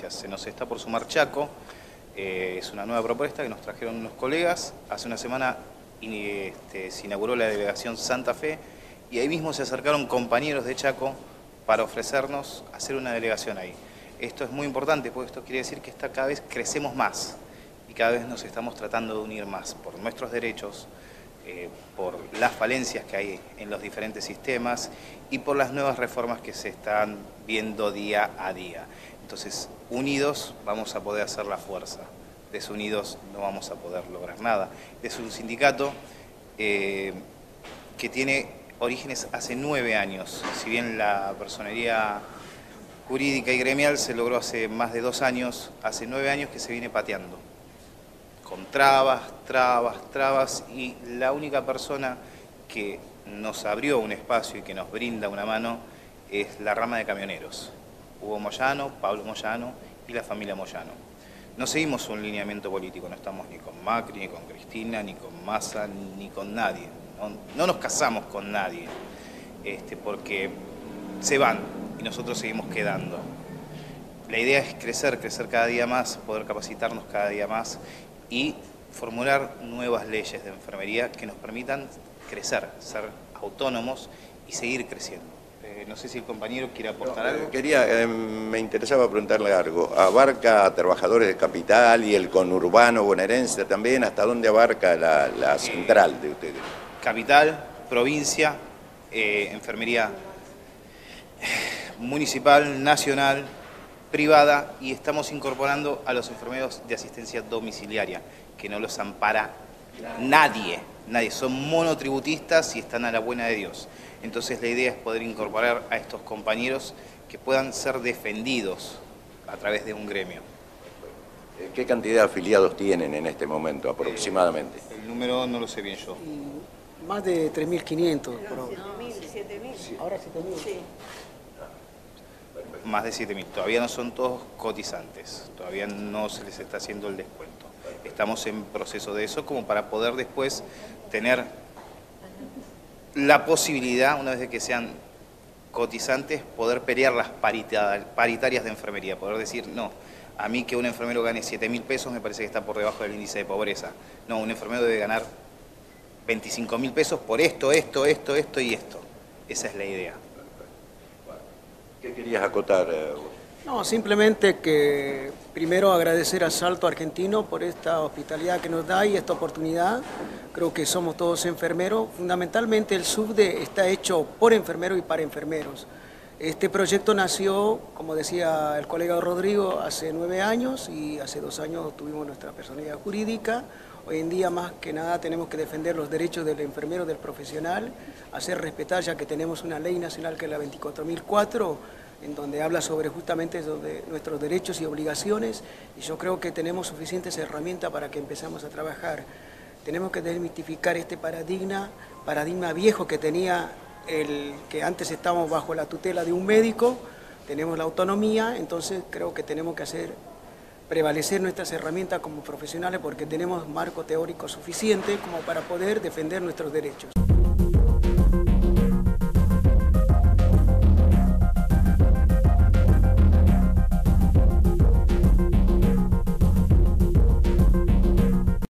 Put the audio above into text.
provincias. Se nos está por sumar Chaco, es una nueva propuesta que nos trajeron unos colegas. Hace una semana se inauguró la delegación Santa Fe y ahí mismo se acercaron compañeros de Chaco para ofrecernos hacer una delegación ahí. Esto es muy importante porque esto quiere decir que cada vez crecemos más y cada vez nos estamos tratando de unir más por nuestros derechos, por las falencias que hay en los diferentes sistemas y por las nuevas reformas que se están viendo día a día. Entonces, unidos vamos a poder hacer la fuerza, desunidos no vamos a poder lograr nada. Es un sindicato que tiene orígenes hace 9 años, si bien la personería jurídica y gremial se logró hace más de 2 años, hace 9 años que se viene pateando, con trabas, y la única persona que nos abrió un espacio y que nos brinda una mano es la rama de camioneros, Hugo Moyano, Pablo Moyano y la familia Moyano. No seguimos un lineamiento político, no estamos ni con Macri, ni con Cristina, ni con Massa, ni con nadie. No nos casamos con nadie, porque se van y nosotros seguimos quedando. La idea es crecer cada día más, poder capacitarnos cada día más y formular nuevas leyes de enfermería que nos permitan crecer, ser autónomos y seguir creciendo. No sé si el compañero quiere aportar algo. Me interesaba preguntarle algo. ¿Abarca a trabajadores de capital y el conurbano bonaerense también? ¿Hasta dónde abarca la central de ustedes? Capital, provincia, enfermería municipal, nacional, privada, y estamos incorporando a los enfermeros de asistencia domiciliaria, que no los ampara nadie, son monotributistas y están a la buena de Dios. Entonces la idea es poder incorporar a estos compañeros que puedan ser defendidos a través de un gremio. ¿Qué cantidad de afiliados tienen en este momento aproximadamente? El número no lo sé bien yo. Más de 3.500. 7.000. Ahora 7.000. Sí. Más de 7.000. Todavía no son todos cotizantes, todavía no se les está haciendo el descuento. Estamos en proceso de eso como para poder después tener la posibilidad, una vez de que sean cotizantes, poder pelear las paritarias de enfermería, poder decir, no, a mí que un enfermero gane 7.000 pesos me parece que está por debajo del índice de pobreza. No, un enfermero debe ganar 25.000 pesos por esto y esto. Esa es la idea. ¿Qué querías acotar? No, simplemente que primero agradecer a Salto Argentino por esta hospitalidad que nos da y esta oportunidad. Creo que somos todos enfermeros. Fundamentalmente el SUBDE está hecho por enfermeros y para enfermeros. Este proyecto nació, como decía el colega Rodrigo, hace 9 años y hace 2 años tuvimos nuestra personalidad jurídica. Hoy en día más que nada tenemos que defender los derechos del enfermero, del profesional, hacer respetar, ya que tenemos una ley nacional que es la 24.004, en donde habla justamente sobre nuestros derechos y obligaciones, y yo creo que tenemos suficientes herramientas para que empezamos a trabajar. Tenemos que desmitificar este paradigma viejo que tenía que antes estábamos bajo la tutela de un médico, tenemos la autonomía, entonces creo que tenemos que hacer prevalecer nuestras herramientas como profesionales porque tenemos marco teórico suficiente como para poder defender nuestros derechos.